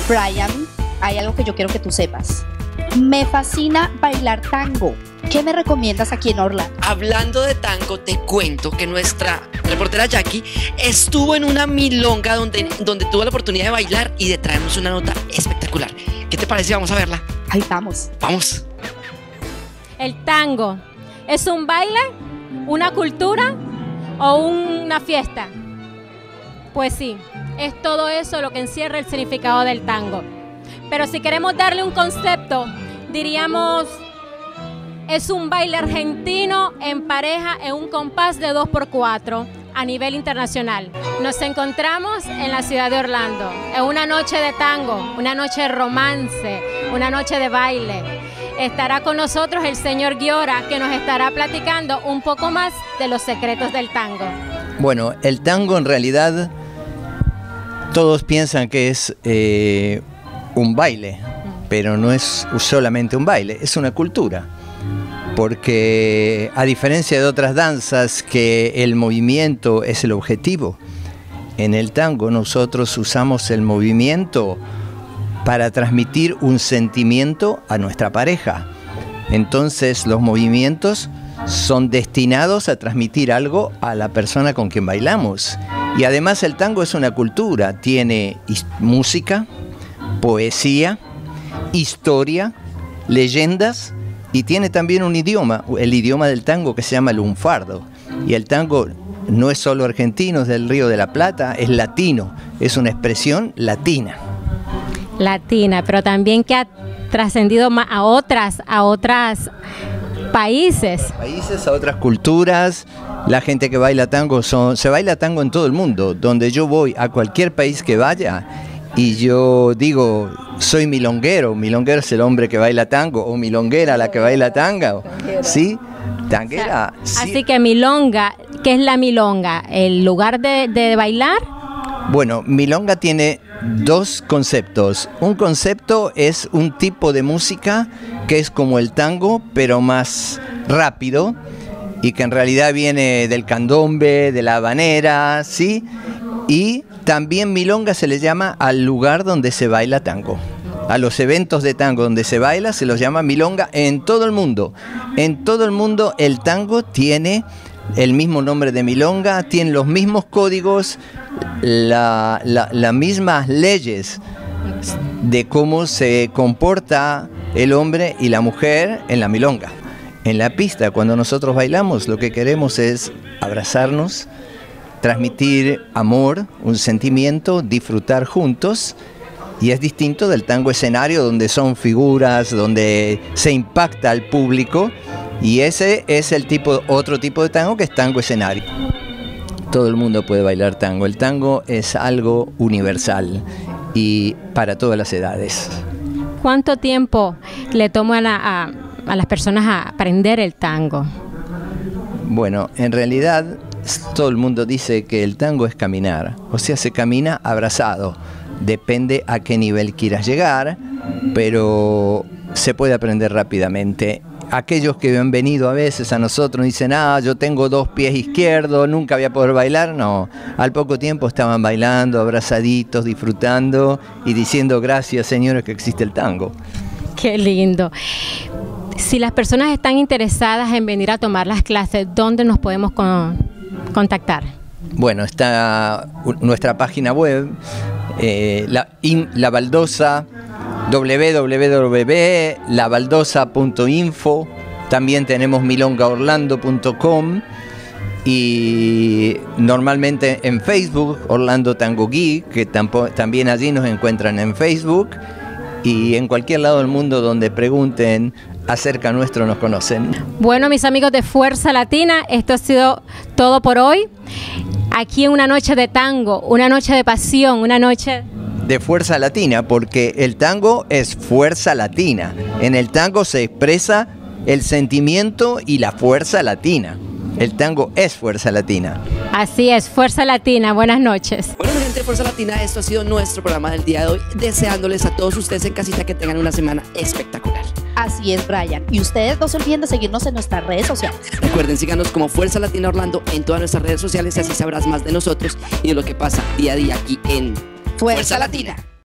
Brian, hay algo que yo quiero que tú sepas. Me fascina bailar tango. ¿Qué me recomiendas aquí en Orlando? Hablando de tango, te cuento que nuestra reportera Jackie estuvo en una milonga donde tuvo la oportunidad de bailar y de traernos una nota espectacular. ¿Qué te parece? Vamos a verla. Ahí vamos. Vamos. El tango, ¿es un baile, una cultura o una fiesta? Pues sí, es todo eso lo que encierra el significado del tango. Pero si queremos darle un concepto, diríamos, es un baile argentino en pareja en un compás de 2x4 a nivel internacional. Nos encontramos en la ciudad de Orlando, en una noche de tango, una noche de romance, una noche de baile. Estará con nosotros el señor Giora, que nos estará platicando un poco más de los secretos del tango. Bueno, el tango en realidad todos piensan que es un baile, pero no es solamente un baile, es una cultura. Porque a diferencia de otras danzas que el movimiento es el objetivo, en el tango nosotros usamos el movimiento para transmitir un sentimiento a nuestra pareja. Entonces los movimientos son destinados a transmitir algo a la persona con quien bailamos. Y además el tango es una cultura, tiene música, poesía, historia, leyendas y tiene también un idioma, el idioma del tango que se llama lunfardo. Y el tango no es solo argentino, es del Río de la Plata, es latino, es una expresión latina. Latina, pero también que ha trascendido a otras países. A otras culturas. La gente que baila tango se baila tango en todo el mundo. Donde yo voy, a cualquier país que vaya, y yo digo, soy milonguero. Milonguero es el hombre que baila tango, o milonguera la que baila tango. ¿Sí? Tanguera. O sea, sí. Así que milonga, ¿qué es la milonga? ¿El lugar de bailar? Bueno, milonga tiene dos conceptos. Un concepto es un tipo de música que es como el tango, pero más rápido, y que en realidad viene del candombe, de la habanera, ¿sí? Y también milonga se le llama al lugar donde se baila tango. A los eventos de tango donde se baila se los llama milonga en todo el mundo. En todo el mundo el tango tiene el mismo nombre de milonga, tiene los mismos códigos, las mismas leyes de cómo se comporta el hombre y la mujer en la milonga. En la pista, cuando nosotros bailamos, lo que queremos es abrazarnos, transmitir amor, un sentimiento, disfrutar juntos, y es distinto del tango escenario, donde son figuras, donde se impacta al público, y ese es otro tipo de tango, que es tango escenario. Todo el mundo puede bailar tango. El tango es algo universal y para todas las edades. ¿Cuánto tiempo le toma a las personas a aprender el tango? Bueno, en realidad todo el mundo dice que el tango es caminar, o sea, se camina abrazado. Depende a qué nivel quieras llegar, pero se puede aprender rápidamente. Aquellos que han venido a veces a nosotros dicen, yo tengo 2 pies izquierdos, nunca voy a poder bailar. No, al poco tiempo estaban bailando, abrazaditos, disfrutando y diciendo gracias, señores, que existe el tango. Qué lindo. Si las personas están interesadas en venir a tomar las clases, ¿dónde nos podemos contactar? Bueno, está nuestra página web, La Baldosa, www.labaldosa.info. También tenemos milongaorlando.com y normalmente en Facebook, Orlando Tango Geek, que también allí nos encuentran en Facebook, y en cualquier lado del mundo donde pregunten acerca nuestro nos conocen. Bueno, mis amigos de Fuerza Latina, esto ha sido todo por hoy. Aquí en una noche de tango, una noche de pasión, una noche de fuerza latina, porque el tango es fuerza latina. En el tango se expresa el sentimiento y la fuerza latina. El tango es fuerza latina. Así es, Fuerza Latina. Buenas noches. Bueno, mi gente de Fuerza Latina, esto ha sido nuestro programa del día de hoy, deseándoles a todos ustedes en casita que tengan una semana espectacular. Así es, Brian. Y ustedes no se olviden de seguirnos en nuestras redes sociales. Recuerden, síganos como Fuerza Latina Orlando en todas nuestras redes sociales, y así sabrás más de nosotros y de lo que pasa día a día aquí en Fuerza Latina.